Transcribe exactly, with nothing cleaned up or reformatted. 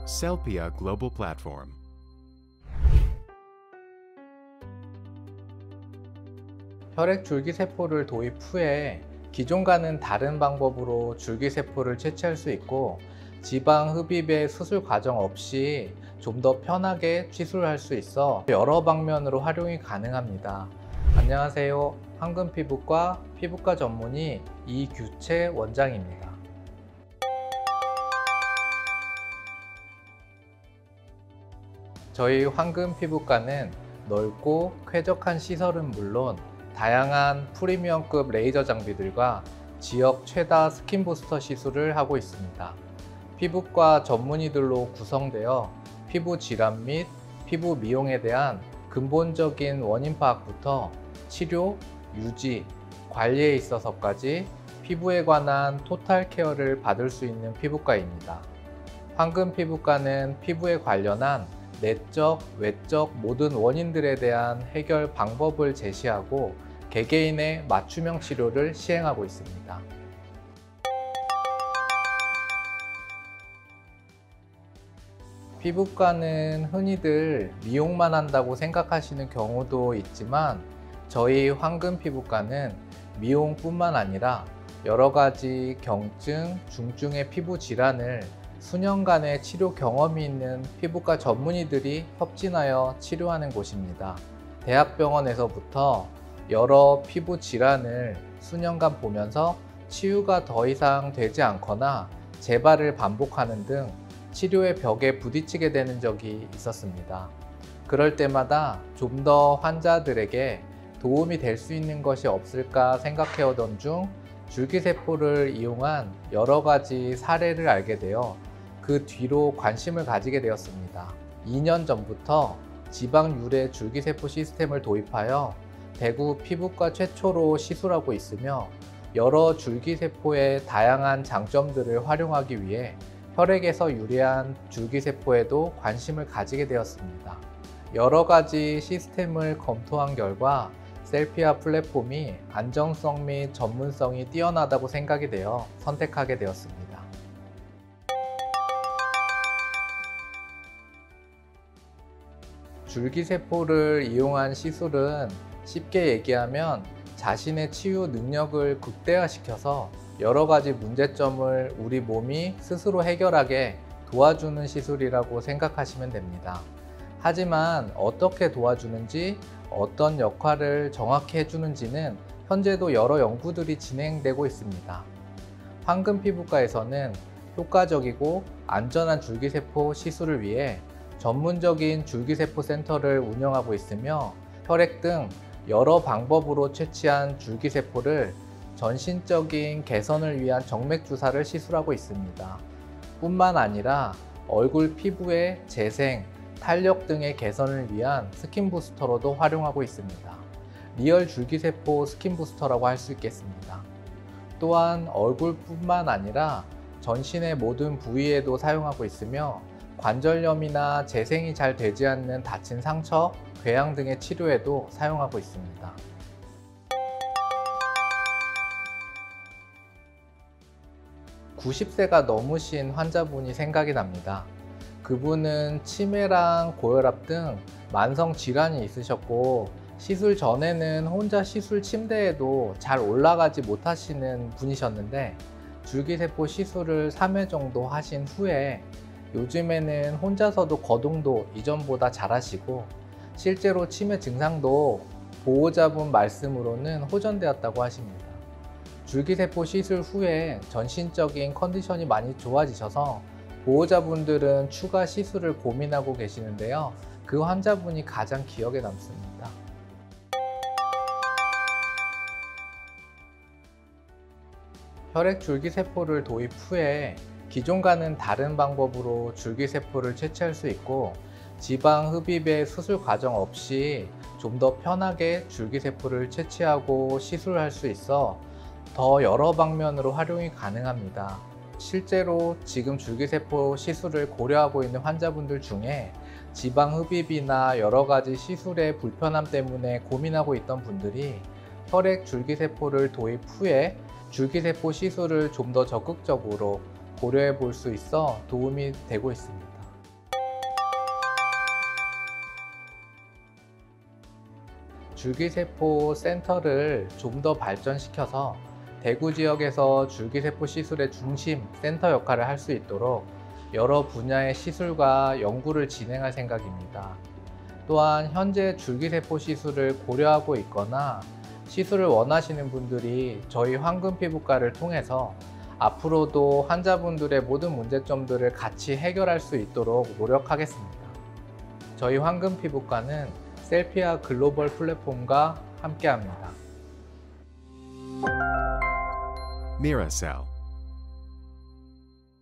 Cellpia Global Platform. 혈액 줄기세포를 도입 후에 기존과는 다른 방법으로 줄기세포를 채취할 수 있고, 지방 흡입의 수술 과정 없이 좀 더 편하게 시술할 수 있어 여러 방면으로 활용이 가능합니다. 안녕하세요. 황금피부과 피부과 전문의 이규채 원장입니다. 저희 황금피부과는 넓고 쾌적한 시설은 물론 다양한 프리미엄급 레이저 장비들과 지역 최다 스킨 부스터 시술을 하고 있습니다. 피부과 전문의들로 구성되어 피부 질환 및 피부 미용에 대한 근본적인 원인 파악부터 치료, 유지, 관리에 있어서까지 피부에 관한 토탈 케어를 받을 수 있는 피부과입니다. 황금피부과는 피부에 관련한 내적, 외적 모든 원인들에 대한 해결 방법을 제시하고 개개인의 맞춤형 치료를 시행하고 있습니다. 피부과는 흔히들 미용만 한다고 생각하시는 경우도 있지만, 저희 황금피부과는 미용뿐만 아니라 여러 가지 경증, 중증의 피부 질환을 수년간의 치료 경험이 있는 피부과 전문의들이 협진하여 치료하는 곳입니다. 대학병원에서부터 여러 피부 질환을 수년간 보면서 치유가 더 이상 되지 않거나 재발을 반복하는 등 치료의 벽에 부딪히게 되는 적이 있었습니다. 그럴 때마다 좀 더 환자들에게 도움이 될 수 있는 것이 없을까 생각해 오던 중 줄기세포를 이용한 여러 가지 사례를 알게 되어 그 뒤로 관심을 가지게 되었습니다. 이 년 전부터 지방 유래 줄기세포 시스템을 도입하여 대구 피부과 최초로 시술하고 있으며, 여러 줄기세포의 다양한 장점들을 활용하기 위해 혈액에서 유래한 줄기세포에도 관심을 가지게 되었습니다. 여러 가지 시스템을 검토한 결과 셀피아 플랫폼이 안정성 및 전문성이 뛰어나다고 생각이 되어 선택하게 되었습니다. 줄기세포를 이용한 시술은 쉽게 얘기하면 자신의 치유 능력을 극대화시켜서 여러 가지 문제점을 우리 몸이 스스로 해결하게 도와주는 시술이라고 생각하시면 됩니다. 하지만 어떻게 도와주는지, 어떤 역할을 정확히 해주는지는 현재도 여러 연구들이 진행되고 있습니다. 황금피부과에서는 효과적이고 안전한 줄기세포 시술을 위해 전문적인 줄기세포 센터를 운영하고 있으며, 혈액 등 여러 방법으로 채취한 줄기세포를 전신적인 개선을 위한 정맥주사를 시술하고 있습니다. 뿐만 아니라 얼굴 피부의 재생, 탄력 등의 개선을 위한 스킨 부스터로도 활용하고 있습니다. 리얼 줄기세포 스킨 부스터라고 할 수 있겠습니다. 또한 얼굴뿐만 아니라 전신의 모든 부위에도 사용하고 있으며, 관절염이나 재생이 잘 되지 않는 다친 상처, 궤양 등의 치료에도 사용하고 있습니다. 구십 세가 넘으신 환자분이 생각이 납니다. 그분은 치매랑 고혈압 등 만성 질환이 있으셨고, 시술 전에는 혼자 시술 침대에도 잘 올라가지 못하시는 분이셨는데, 줄기세포 시술을 삼 회 정도 하신 후에 요즘에는 혼자서도 거동도 이전보다 잘하시고, 실제로 치매 증상도 보호자분 말씀으로는 호전되었다고 하십니다. 줄기세포 시술 후에 전신적인 컨디션이 많이 좋아지셔서 보호자분들은 추가 시술을 고민하고 계시는데요. 그 환자분이 가장 기억에 남습니다. 혈액 줄기세포를 도입 후에 기존과는 다른 방법으로 줄기세포를 채취할 수 있고, 지방 흡입의 수술 과정 없이 좀 더 편하게 줄기세포를 채취하고 시술할 수 있어 더 여러 방면으로 활용이 가능합니다. 실제로 지금 줄기세포 시술을 고려하고 있는 환자분들 중에 지방 흡입이나 여러 가지 시술의 불편함 때문에 고민하고 있던 분들이 혈액 줄기세포를 도입 후에 줄기세포 시술을 좀 더 적극적으로 고려해 볼 수 있어 도움이 되고 있습니다. 줄기세포 센터를 좀 더 발전시켜서 대구 지역에서 줄기세포 시술의 중심 센터 역할을 할 수 있도록 여러 분야의 시술과 연구를 진행할 생각입니다. 또한 현재 줄기세포 시술을 고려하고 있거나 시술을 원하시는 분들이 저희 황금피부과를 통해서 앞으로도 환자분들의 모든 문제점들을 같이 해결할 수 있도록 노력하겠습니다. 저희 황금피부과는 셀피아 글로벌 플랫폼과 함께합니다. Miracell.